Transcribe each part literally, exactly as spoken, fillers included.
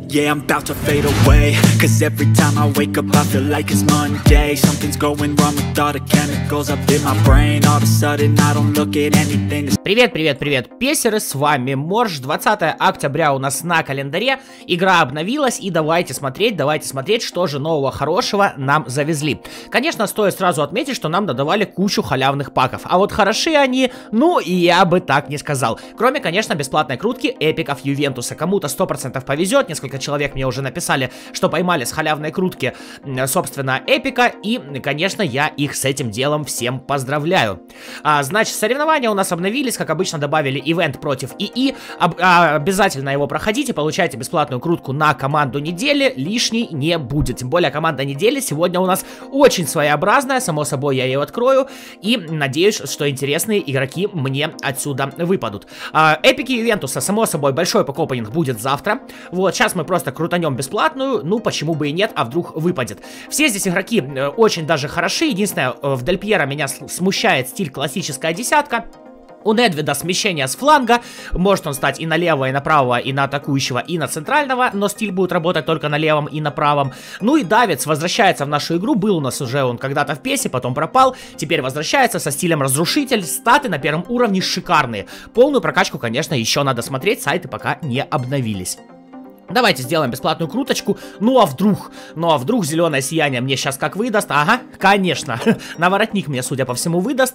Yeah, I'm about to fade away, cause every time I wake up I feel like it's Monday. Something's going wrong with all the chemicals up in my brain. All of a sudden I don't look at anything. Привет, привет, привет, песеры, с вами Морж. двадцатое октября у нас на календаре. Игра обновилась, и давайте смотреть, давайте смотреть, что же нового хорошего нам завезли. Конечно, стоит сразу отметить, что нам додавали кучу халявных паков. А вот хороши они, ну, и я бы так не сказал. Кроме, конечно, бесплатной крутки эпиков Ювентуса. Кому-то сто процентов повезет, несколько человек мне уже написали, что поймали с халявной крутки, собственно, эпика, и, конечно, я их с этим делом всем поздравляю. А, значит, соревнования у нас обновились, как обычно добавили ивент против ИИ, Об, а, обязательно его проходите, получайте бесплатную крутку на команду недели, лишней не будет. Тем более команда недели сегодня у нас очень своеобразная, само собой я ее открою, и надеюсь, что интересные игроки мне отсюда выпадут. А, эпики Ювентуса, само собой, большой покопанинг будет завтра. Вот, сейчас мы просто крутанем бесплатную, ну почему бы и нет, а вдруг выпадет. Все здесь игроки э, очень даже хороши, единственное, э, в Дель Пьеро меня смущает стиль классическая десятка. У Недведа смещение с фланга, может он стать и на левого, и на правого, и на атакующего, и на центрального, но стиль будет работать только на левом и на правом. Ну и Давидс возвращается в нашу игру, был у нас уже он когда-то в песе, потом пропал, теперь возвращается со стилем разрушитель, статы на первом уровне шикарные. Полную прокачку, конечно, еще надо смотреть, сайты пока не обновились. Давайте сделаем бесплатную круточку. Ну а вдруг, ну а вдруг зеленое сияние мне сейчас как выдаст? Ага, конечно. На воротник мне, судя по всему, выдаст.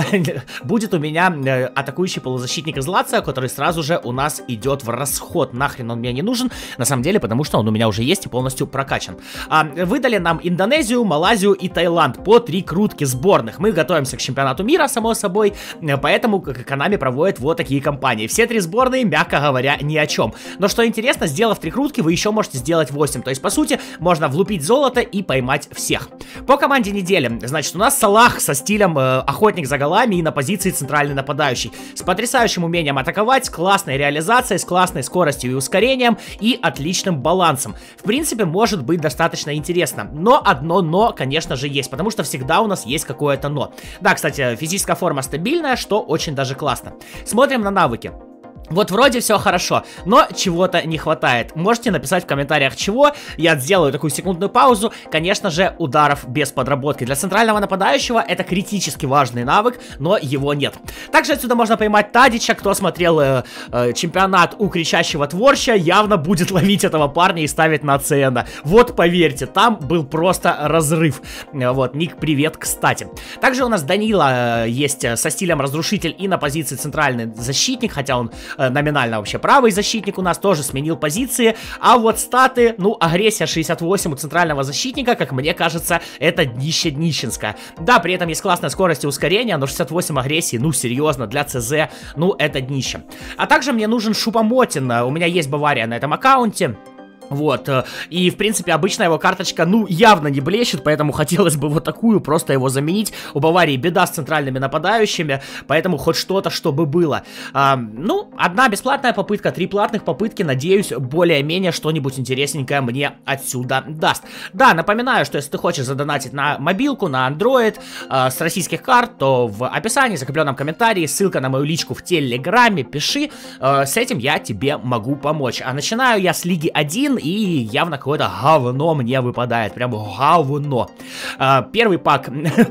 Будет у меня атакующий полузащитник из Лацио, который сразу же у нас идет в расход. Нахрен он мне не нужен, на самом деле, потому что он у меня уже есть и полностью прокачан. Выдали нам Индонезию, Малайзию и Таиланд по три крутки сборных. Мы готовимся к чемпионату мира, само собой, поэтому Konami проводит вот такие кампании. Все три сборные, мягко говоря, ни о чем. Но что интересно, сделав три крутки, вы еще можете сделать восемь. То есть, по сути, можно влупить золото и поймать всех. По команде недели, значит, у нас Салах со стилем э, охотник за голами и на позиции центральный нападающий. С потрясающим умением атаковать, с классной реализацией, с классной скоростью и ускорением и отличным балансом. В принципе, может быть достаточно интересно. Но одно но, конечно же, есть, потому что всегда у нас есть какое-то но. Да, кстати, физическая форма стабильная, что очень даже классно. Смотрим на навыки. Вот вроде все хорошо, но чего-то не хватает. Можете написать в комментариях чего. Я сделаю такую секундную паузу. Конечно же, ударов без подработки. Для центрального нападающего это критически важный навык, но его нет. Также отсюда можно поймать Тадича. Кто смотрел э, э, чемпионат у кричащего Творча, явно будет ловить этого парня и ставить на Циэна. Вот поверьте, там был просто разрыв. Вот, ник, привет, кстати. Также у нас Данила э, есть со стилем разрушитель и на позиции центральный защитник, хотя он номинально вообще правый защитник у нас тоже сменил позиции, а вот статы, ну, агрессия шестьдесят восемь у центрального защитника, как мне кажется, это днище днищенское. Да, при этом есть классная скорость и ускорение, но шестьдесят восемь агрессии, ну, серьезно, для ЦЗ, ну, это днище. А также мне нужен Шупомотин, у меня есть Бавария на этом аккаунте. Вот, и в принципе обычная его карточка, ну, явно не блещет, поэтому хотелось бы вот такую, просто его заменить. У Баварии беда с центральными нападающими, поэтому хоть что-то, чтобы было. а, Ну, одна бесплатная попытка, три платных попытки, надеюсь, более-менее что-нибудь интересненькое мне отсюда даст. Да, напоминаю, что если ты хочешь задонатить на мобилку, на Android, а, с российских карт, то в описании, в закрепленном комментарии, ссылка на мою личку в Телеграме, пиши, а, с этим я тебе могу помочь. А начинаю я с Лиги один, и явно какое-то говно мне выпадает. Прям говно. А, первый пак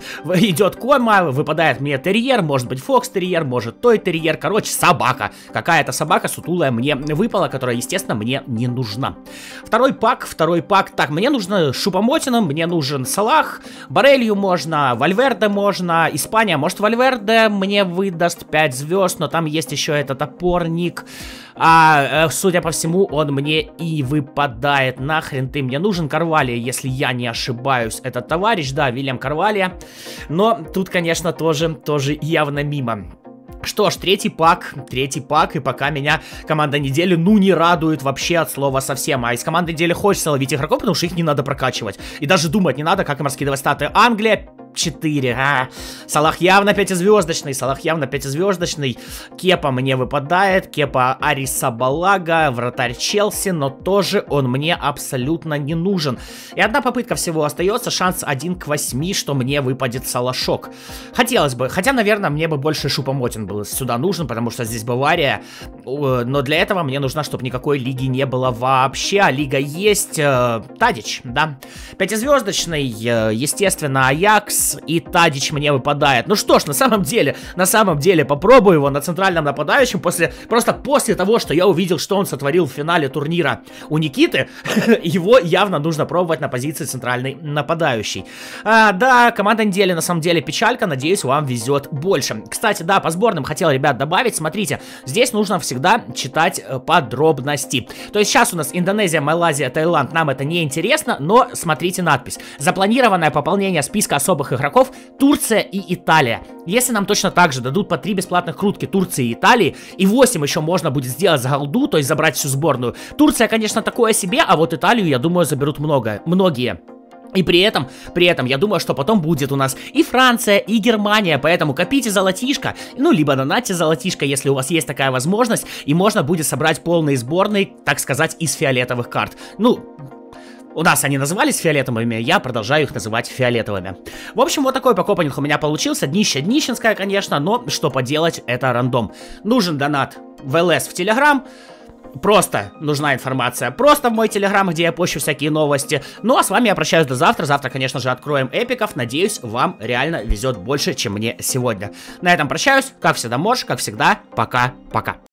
идет кома, выпадает мне терьер, может быть фокс терьер, может той терьер. Короче, собака. Какая-то собака сутулая мне выпала, которая, естественно, мне не нужна. Второй пак, второй пак. Так, мне нужно Шупомотином, мне нужен Салах, Барелью можно, Вальверде можно, Испания, может Вальверде мне выдаст пять звезд, но там есть еще этот опорник. А, судя по всему, он мне и выпадает. Нахрен ты мне нужен, Карвалия, если я не ошибаюсь. Этот товарищ, да, Вильям Карвалия. Но тут, конечно, тоже, тоже явно мимо. Что ж, третий пак, третий пак, и пока меня команда недели, ну, не радует вообще от слова совсем. А из команды недели хочется ловить игроков, потому что их не надо прокачивать. И даже думать не надо, как им раскидывать статы. Англия, четыре. А, Салах явно пятизвездочный, Салах явно пятизвездочный. Кепа мне выпадает, Кепа Арисабалага, вратарь Челси, но тоже он мне абсолютно не нужен. И одна попытка всего остается, шанс один к восьми, что мне выпадет Салашок. Хотелось бы, хотя, наверное, мне бы больше Шупомотин был сюда нужен, потому что здесь Бавария, но для этого мне нужно, чтобы никакой лиги не было вообще, а лига есть. э, Тадич, да. Пятизвездочный, э, естественно, Аякс, и Тадич мне выпадает. Ну что ж, на самом деле, на самом деле, попробую его на центральном нападающем, после, просто после того, что я увидел, что он сотворил в финале турнира у Никиты, его явно нужно пробовать на позиции центральной нападающей. А, да, команда недели, на самом деле, печалька, надеюсь, вам везет больше. Кстати, да, по сборным хотел, ребят, добавить, смотрите, здесь нужно всегда читать э, подробности. То есть сейчас у нас Индонезия, Малайзия, Таиланд, нам это не интересно, но смотрите надпись. Запланированное пополнение списка особых игроков Турция и Италия. Если нам точно так же дадут по три бесплатных крутки Турции и Италии, и восемь еще можно будет сделать за голду, то есть забрать всю сборную. Турция, конечно, такое себе, а вот Италию, я думаю, заберут много, многие. И при этом, при этом, я думаю, что потом будет у нас и Франция, и Германия, поэтому копите золотишко, ну, либо донатьте золотишко, если у вас есть такая возможность, и можно будет собрать полные сборные, так сказать, из фиолетовых карт. Ну, у нас они назывались фиолетовыми, я продолжаю их называть фиолетовыми. В общем, вот такой покопанинг у меня получился, днище днищенское, конечно, но что поделать, это рандом. Нужен донат в ЛС в Телеграм. Просто нужна информация, просто в мой телеграм, где я пощу всякие новости. Ну а с вами я прощаюсь до завтра. Завтра, конечно же, откроем эпиков. Надеюсь, вам реально везет больше, чем мне сегодня. На этом прощаюсь. Как всегда, Морж, как всегда, пока-пока.